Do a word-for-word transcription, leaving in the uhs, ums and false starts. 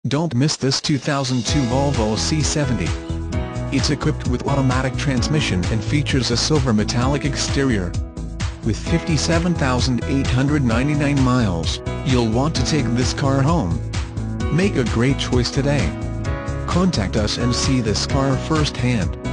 Don't miss this two thousand two Volvo C seventy. It's equipped with automatic transmission and features a silver metallic exterior. With fifty-seven thousand eight hundred ninety-nine miles, you'll want to take this car home. Make a great choice today. Contact us and see this car firsthand.